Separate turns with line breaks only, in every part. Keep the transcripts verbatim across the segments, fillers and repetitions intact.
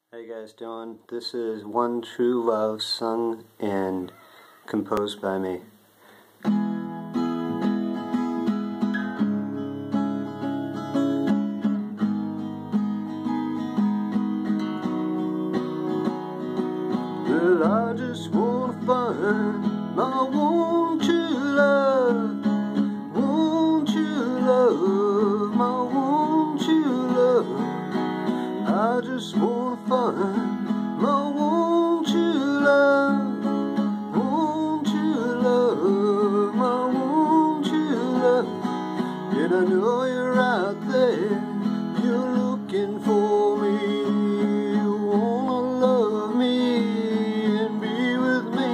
How you guys doing? This is One True Love, sung and composed by me. Well, I just wanna find my one true love, one true love, my one true love. I just wanna find my one true love, one true love, my one true love. And I know you're out there, you're looking for me, you wanna love me and be with me.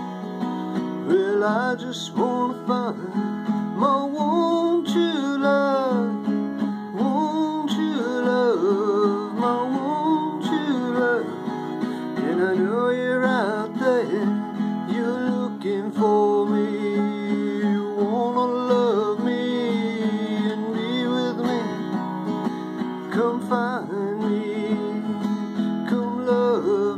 Well, I just wanna find my one true love, one true love, my one true love. And I know you're out there, you're looking for me, you wanna love me and be with me. Come find me, come love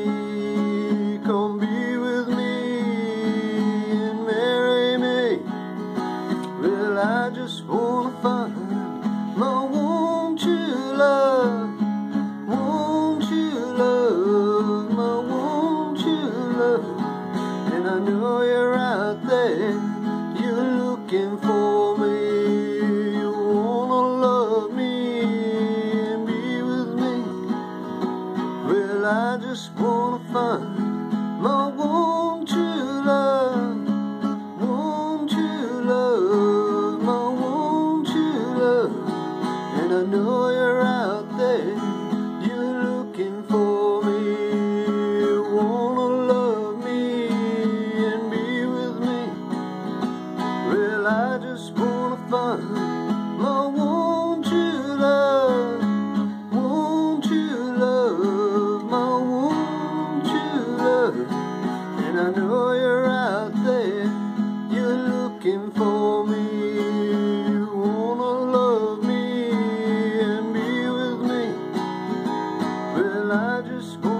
me, come be with me and marry me. Well, I just wanna find my one true love, one true love, my one true love. And I know you're out there, you're looking for me, you wanna love me and be with me. Well, I just wanna find my one true love, one true love, my one true love. And I know you're out there, you're looking for me, you wanna love me and be with me. Well, I just wanna find my one true love, one true love, my one true love. And I know you're out there, you're looking for me, you wanna love me and be with me. Well, I just want